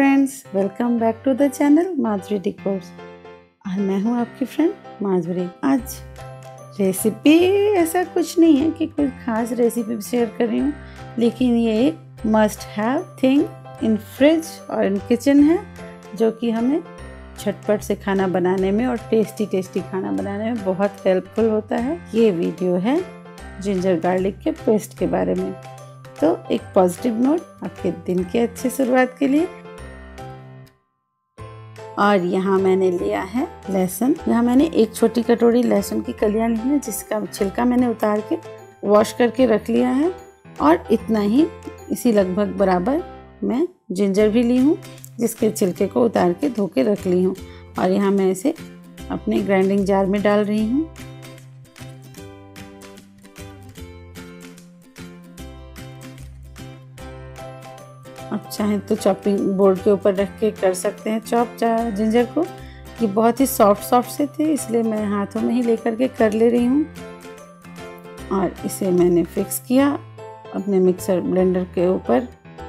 Friends, welcome back to the channel Madhuri decors. और मैं हूँ आपकी फ्रेंड माधुरी। आज रेसिपी ऐसा कुछ नहीं है कि कोई खास रेसिपी शेयर कर रही हूँ, लेकिन ये एक must have thing in fridge और इन किचन है, जो कि हमें झटपट से खाना बनाने में और टेस्टी खाना बनाने में बहुत हेल्पफुल होता है। ये वीडियो है जिंजर गार्लिक के पेस्ट के बारे में। तो एक पॉजिटिव नोट आपके दिन के अच्छी शुरुआत के लिए। और यहाँ मैंने लिया है लहसुन। यहाँ मैंने एक छोटी कटोरी लहसुन की कलियां ली हैं, जिसका छिलका मैंने उतार के वॉश करके रख लिया है। और इतना ही इसी लगभग बराबर मैं जिंजर भी ली हूँ, जिसके छिलके को उतार के धो के रख ली हूँ। और यहाँ मैं इसे अपने ग्राइंडिंग जार में डाल रही हूँ। आप चाहें तो चॉपिंग बोर्ड के ऊपर रख के कर सकते हैं चॉप जिंजर को। ये बहुत ही सॉफ्ट से थे, इसलिए मैं हाथों में ही लेकर के कर ले रही हूँ। और इसे मैंने फिक्स किया अपने मिक्सर ब्लेंडर के ऊपर।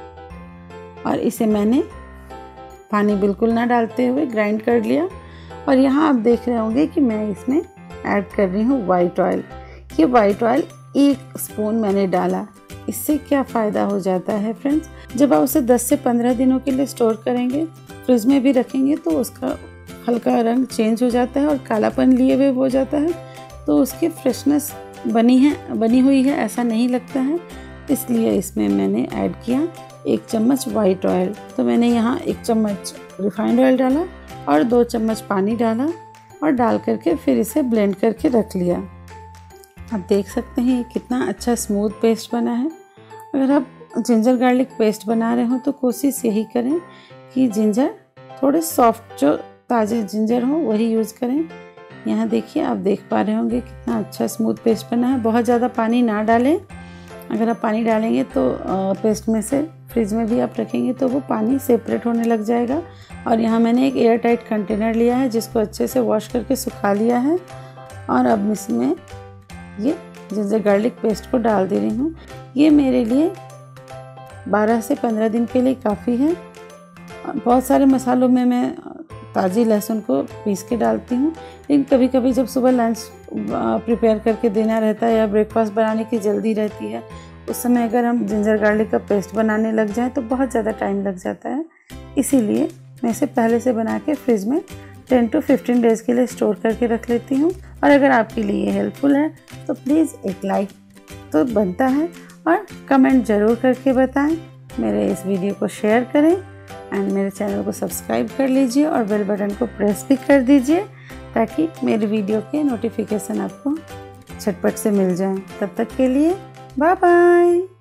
और इसे मैंने पानी बिल्कुल ना डालते हुए ग्राइंड कर लिया। और यहाँ आप देख रहे होंगे कि मैं इसमें ऐड कर रही हूँ वाइट ऑयल। ये वाइट ऑयल 1 स्पून मैंने डाला। इससे क्या फ़ायदा हो जाता है फ्रेंड्स, जब आप उसे 10 से 15 दिनों के लिए स्टोर करेंगे, फ्रिज में भी रखेंगे, तो उसका हल्का रंग चेंज हो जाता है और कालापन लिए हुए हो जाता है। तो उसकी फ्रेशनेस बनी हुई है ऐसा नहीं लगता है। इसलिए इसमें मैंने ऐड किया 1 चम्मच वाइट ऑयल। तो मैंने यहाँ 1 चम्मच रिफाइंड ऑयल डाला और 2 चम्मच पानी डाला और डाल करके फिर इसे ब्लेंड करके रख लिया। आप देख सकते हैं कितना अच्छा स्मूथ पेस्ट बना है। अगर आप जिंजर गार्लिक पेस्ट बना रहे हो तो कोशिश यही करें कि जिंजर थोड़े सॉफ्ट, जो ताज़े जिंजर हो वही यूज़ करें। यहाँ देखिए, आप देख पा रहे होंगे कितना अच्छा स्मूथ पेस्ट बना है। बहुत ज़्यादा पानी ना डालें। अगर आप पानी डालेंगे तो पेस्ट में से फ्रिज में भी आप रखेंगे तो वो पानी सेपरेट होने लग जाएगा। और यहाँ मैंने एक एयर टाइट कंटेनर लिया है, जिसको अच्छे से वॉश करके सुखा लिया है। और अब इसमें ये जिंजर गार्लिक पेस्ट को डाल दे रही हूँ। ये मेरे लिए 12 से 15 दिन के लिए काफ़ी है। बहुत सारे मसालों में मैं ताज़ी लहसुन को पीस के डालती हूँ, लेकिन कभी कभी जब सुबह लंच प्रिपेयर करके देना रहता है या ब्रेकफास्ट बनाने की जल्दी रहती है, उस समय अगर हम जिंजर गार्लिक का पेस्ट बनाने लग जाएं तो बहुत ज़्यादा टाइम लग जाता है। इसीलिए मैं इसे पहले से बना के फ्रिज में 10 to 15 डेज़ के लिए स्टोर करके रख लेती हूँ। और अगर आपके लिए ये हेल्पफुल है तो प्लीज़ एक लाइक तो बनता है, और कमेंट ज़रूर करके बताएं। मेरे इस वीडियो को शेयर करें एंड मेरे चैनल को सब्सक्राइब कर लीजिए और बेल बटन को प्रेस भी कर दीजिए, ताकि मेरे वीडियो के नोटिफिकेशन आपको झटपट से मिल जाएं। तब तक के लिए बाय बाय।